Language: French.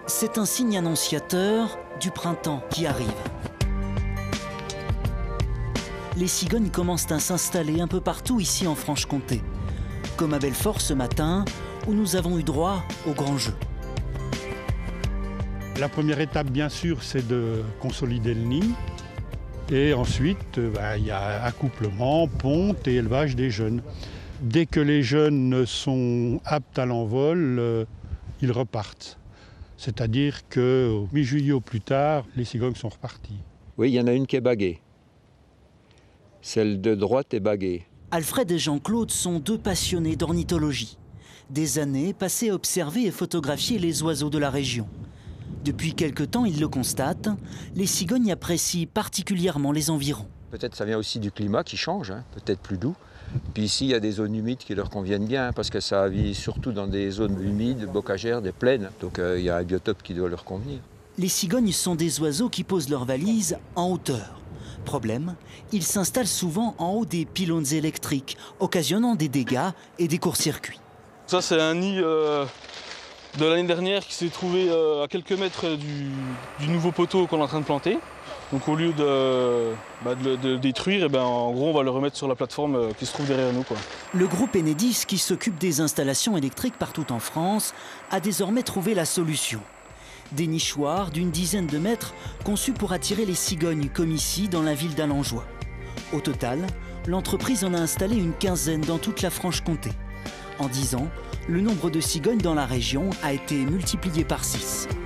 C'est un signe annonciateur du printemps qui arrive. Les cigognes commencent à s'installer un peu partout ici en Franche-Comté, comme à Belfort ce matin, où nous avons eu droit au grand jeu. La première étape, bien sûr, c'est de consolider le nid. Et ensuite, il y a accouplement, ponte et élevage des jeunes. Dès que les jeunes sont aptes à l'envol, ils repartent. C'est-à-dire qu'au mi-juillet au plus tard, les cigognes sont reparties. Oui, il y en a une qui est baguée. Celle de droite est baguée. Alfred et Jean-Claude sont deux passionnés d'ornithologie. Des années passées à observer et photographier les oiseaux de la région. Depuis quelque temps, ils le constatent, les cigognes apprécient particulièrement les environs. Peut-être ça vient aussi du climat qui change, peut-être plus doux. Puis ici, il y a des zones humides qui leur conviennent bien, parce que ça vit surtout dans des zones humides, bocagères, des plaines. Donc il y a un biotope qui doit leur convenir. Les cigognes sont des oiseaux qui posent leurs valises en hauteur. Problème, ils s'installent souvent en haut des pylônes électriques, occasionnant des dégâts et des courts-circuits. Ça, c'est un nid de l'année dernière qui s'est trouvé à quelques mètres du nouveau poteau qu'on est en train de planter. Donc au lieu de le détruire, en gros on va le remettre sur la plateforme qui se trouve derrière nous, quoi. Le groupe Enedis, qui s'occupe des installations électriques partout en France, a désormais trouvé la solution. Des nichoirs d'une dizaine de mètres conçus pour attirer les cigognes, comme ici dans la ville d'Alenjoie. Au total, l'entreprise en a installé une quinzaine dans toute la Franche-Comté. En 10 ans, le nombre de cigognes dans la région a été multiplié par 6.